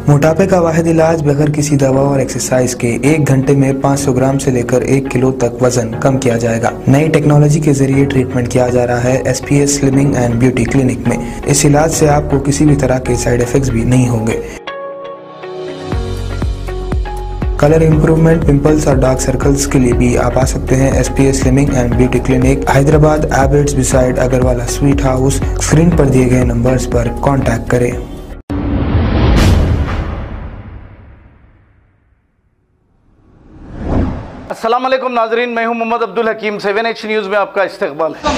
मोटापे का वाहिद इलाज बगैर किसी दवा और एक्सरसाइज के 1 घंटे में 500 ग्राम से लेकर 1 किलो तक वजन कम किया जाएगा। नई टेक्नोलॉजी के जरिए ट्रीटमेंट किया जा रहा है SPS slimming and beauty clinic में। इस इलाज से आपको किसी भी तरह के साइड इफेक्ट्स भी नहीं होंगे। कलर इंप्रूवमेंट, पिंपल्स और डार्क सर्कल्स के लिए भी आप आ सकते हैं SPS slimming and beauty clinic, Hyderabad, Abids beside Agarwala sweet house. Screen पर दिए गए नंबर्स पर कांटेक्ट करें। अस्सलाम वालेकुम नाजरीन, मैं हूं मोहम्मद अब्दुल हकीम। 7H न्यूज़ में आपका इस्तकबाल है।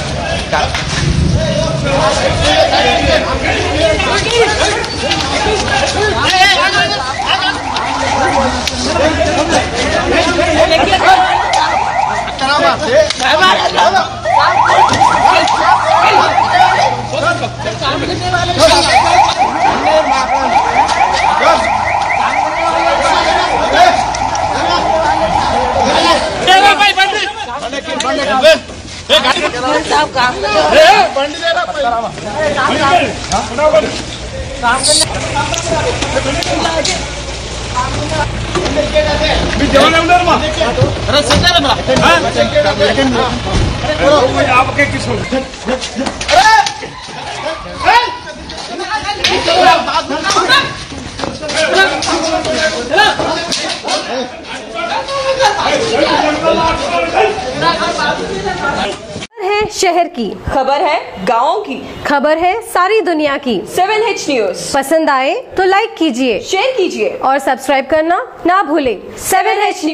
है शहर की खबर है, गाँव की खबर है, सारी दुनिया की। 7H न्यूज़ पसंद आए तो लाइक कीजिए, शेयर कीजिए और सब्सक्राइब करना ना भूलें। 7H